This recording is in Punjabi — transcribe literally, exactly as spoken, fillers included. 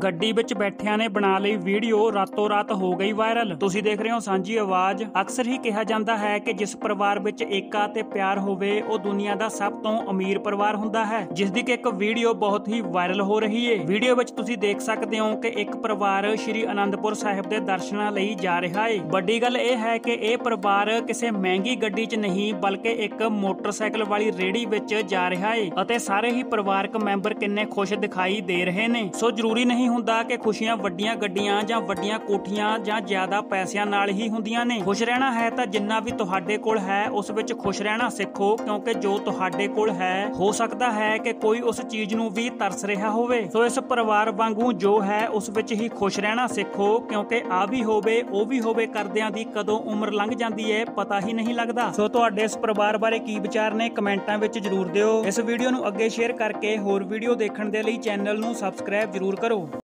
ਗੱਡੀ ਵਿੱਚ ਬੈਠਿਆਂ ਨੇ ਬਣਾ ਲਈ ਵੀਡੀਓ, ਰਾਤੋਂ ਰਾਤ ਹੋ ਗਈ ਵਾਇਰਲ। ਤੁਸੀਂ ਦੇਖ ਰਹੇ ਹੋ ਸਾਂਝੀ ਆਵਾਜ਼। ਅਕਸਰ ਹੀ ਕਿਹਾ ਜਾਂਦਾ ਹੈ ਕਿ ਜਿਸ ਪਰਿਵਾਰ ਵਿੱਚ ਏਕਾ ਤੇ ਪਿਆਰ ਹੋਵੇ ਉਹ ਦੁਨੀਆ ਦਾ ਸਭ ਤੋਂ ਅਮੀਰ ਪਰਿਵਾਰ ਹੁੰਦਾ ਹੈ, ਜਿਸ ਦੀ ਕਿ ਇੱਕ ਵੀਡੀਓ ਬਹੁਤ ਹੀ ਵਾਇਰਲ ਹੋ ਰਹੀ ਹੈ। ਵੀਡੀਓ ਵਿੱਚ ਤੁਸੀਂ ਦੇਖ ਸਕਦੇ ਹੋ ਕਿ ਇੱਕ ਪਰਿਵਾਰ ਸ਼੍ਰੀ ਅਨੰਦਪੁਰ ਸਾਹਿਬ ਦੇ ਦਰਸ਼ਨਾਂ ਲਈ ਜਾ ਰਿਹਾ ਹੈ। ਵੱਡੀ ਗੱਲ ਇਹ ਹੈ ਕਿ ਇਹ ਪਰਿਵਾਰ ਕਿਸੇ ਮਹਿੰਗੀ ਗੱਡੀ 'ਚ ਨਹੀਂ ਬਲਕਿ ਇੱਕ ਮੋਟਰਸਾਈਕਲ ਵਾਲੀ ਰੇਹੜੀ ਵਿੱਚ ਜਾ ਰਿਹਾ ਹੈ ਅਤੇ ਸਾਰੇ ਹੀ ਪਰਿਵਾਰਕ ਮੈਂਬਰ ਕਿੰਨੇ ਖੁਸ਼ ਦਿਖਾਈ ਦੇ ਰਹੇ ਨੇ। ਸੋ ਜ਼ਰੂਰੀ ਨਹੀਂ ਹੁੰਦਾ ਕਿ ਖੁਸ਼ੀਆਂ ਵੱਡੀਆਂ ਗੱਡੀਆਂ ਜਾਂ ਵੱਡੀਆਂ ਕੋਠੀਆਂ ਜਾਂ ਜ਼ਿਆਦਾ ਪੈਸਿਆਂ ਨਾਲ ਹੀ ਹੁੰਦੀਆਂ ਨੇ। ਖੁਸ਼ ਰਹਿਣਾ ਹੈ ਤਾਂ ਜਿੰਨਾ ਵੀ ਤੁਹਾਡੇ ਕੋਲ ਹੈ ਉਸ ਵਿੱਚ ਖੁਸ਼ ਰਹਿਣਾ ਸਿੱਖੋ, ਕਿਉਂਕਿ ਜੋ ਤੁਹਾਡੇ ਕੋਲ ਹੈ ਹੋ ਸਕਦਾ ਹੈ ਕਿ ਕੋਈ ਉਸ ਚੀਜ਼ ਨੂੰ ਵੀ ਤਰਸ ਰਿਹਾ ਹੋਵੇ। ਸੋ ਇਸ ਪਰਿਵਾਰ ਵਾਂਗੂ ਜੋ ਹੈ ਉਸ ਵਿੱਚ ਹੀ ਖੁਸ਼ ਰਹਿਣਾ ਸਿੱਖੋ, ਕਿਉਂਕਿ ਆ ਵੀ ਹੋਵੇ ਉਹ ਵੀ ਹੋਵੇ ਕਰਦਿਆਂ ਦੀ ਕਦੋਂ ਉਮਰ ਲੰਘ ਜਾਂਦੀ ਹੈ ਪਤਾ ਹੀ ਨਹੀਂ ਲੱਗਦਾ। ਸੋ ਤੁਹਾਡੇ ਇਸ ਪਰਿਵਾਰ ਬਾਰੇ ਕੀ ਵਿਚਾਰ ਨੇ ਕਮੈਂਟਾਂ ਵਿੱਚ ਜ਼ਰੂਰ ਦਿਓ। ਇਸ ਵੀਡੀਓ ਨੂੰ ਅੱਗੇ ਸ਼ੇਅਰ ਕਰਕੇ ਹੋਰ ਵੀਡੀਓ ਦੇਖਣ ਦੇ ਲਈ ਚੈਨਲ ਨੂੰ ਸਬਸਕ੍ਰਾਈਬ ਜ਼ਰੂਰ ਕਰੋ।